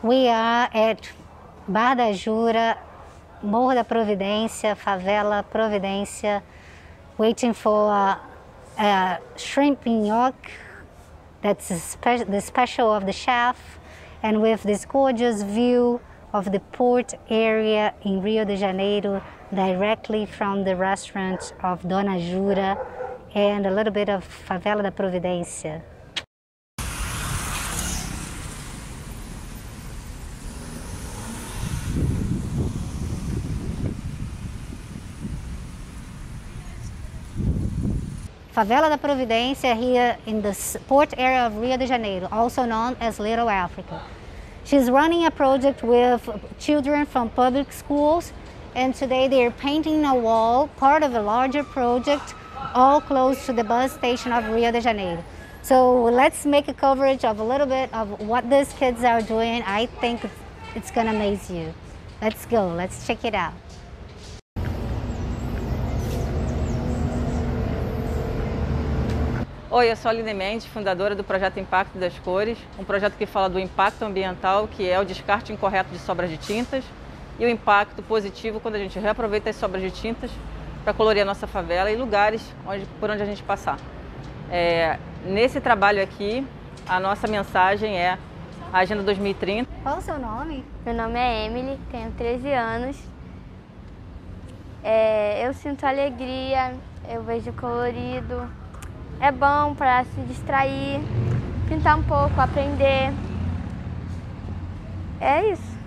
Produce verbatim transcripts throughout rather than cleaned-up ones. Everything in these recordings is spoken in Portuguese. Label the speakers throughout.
Speaker 1: We are at Barra da Jura, Morro da Providência, Favela Providência, waiting for a, a shrimp nhoque. That's the, spe the special of the chef, and with this gorgeous view of the port area in Rio de Janeiro, directly from the restaurant of Dona Jura, and a little bit of Favela da Providência. Favela da Providência here in the port area of Rio de Janeiro, also known as Little Africa. She's running a project with children from public schools, and today they're painting a wall, part of a larger project, all close to the bus station of Rio de Janeiro. So let's make a coverage of a little bit of what these kids are doing. I think it's gonna amaze you. Let's go, let's check it out.
Speaker 2: Oi, eu sou a Aline Mendes, fundadora do projeto Impacto das Cores, um projeto que fala do impacto ambiental, que é o descarte incorreto de sobras de tintas, e o impacto positivo quando a gente reaproveita as sobras de tintas para colorir a nossa favela e lugares onde, por onde a gente passar. É, nesse trabalho aqui, a nossa mensagem é a Agenda dois mil e trinta.
Speaker 1: Qual o seu nome?
Speaker 3: Meu nome é Emily, tenho treze anos. É, eu sinto alegria, eu vejo colorido. É bom para se distrair, pintar um pouco, aprender. É isso.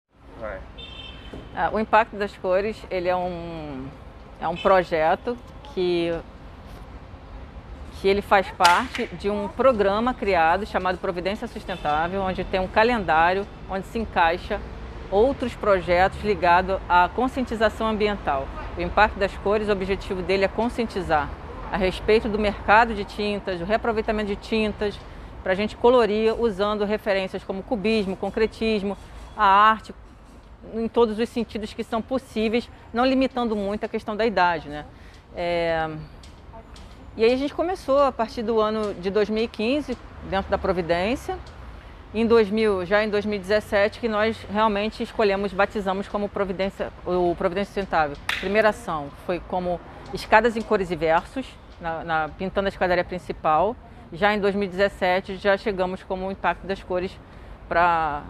Speaker 2: O Impacto das Cores, ele é um, é um projeto que, que ele faz parte de um programa criado chamado Providência Sustentável, onde tem um calendário onde se encaixa outros projetos ligados à conscientização ambiental. O Impacto das Cores, o objetivo dele é conscientizar a respeito do mercado de tintas, do reaproveitamento de tintas, para a gente colorir usando referências como cubismo, concretismo, a arte, em todos os sentidos que são possíveis, não limitando muito a questão da idade, né? É... E aí a gente começou a partir do ano de dois mil e quinze, dentro da Providência, em dois mil, já em dois mil e dezessete, que nós realmente escolhemos, batizamos como Providência, o Providência Sustentável. A primeira ação foi como escadas em cores e versos, na, na, pintando a escadaria principal. Já em dois mil e dezessete, já chegamos como o Impacto das Cores para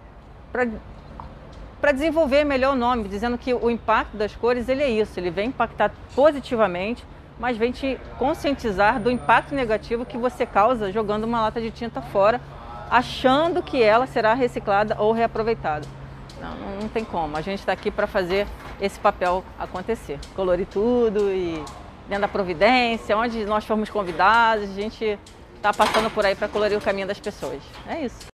Speaker 2: para desenvolver melhor o nome, dizendo que o impacto das cores ele é isso, ele vem impactar positivamente, mas vem te conscientizar do impacto negativo que você causa jogando uma lata de tinta fora, achando que ela será reciclada ou reaproveitada. Não, não, não tem como, a gente está aqui para fazer esse papel acontecer, colorir tudo e dentro da Providência, onde nós formos convidados, a gente está passando por aí para colorir o caminho das pessoas. É isso.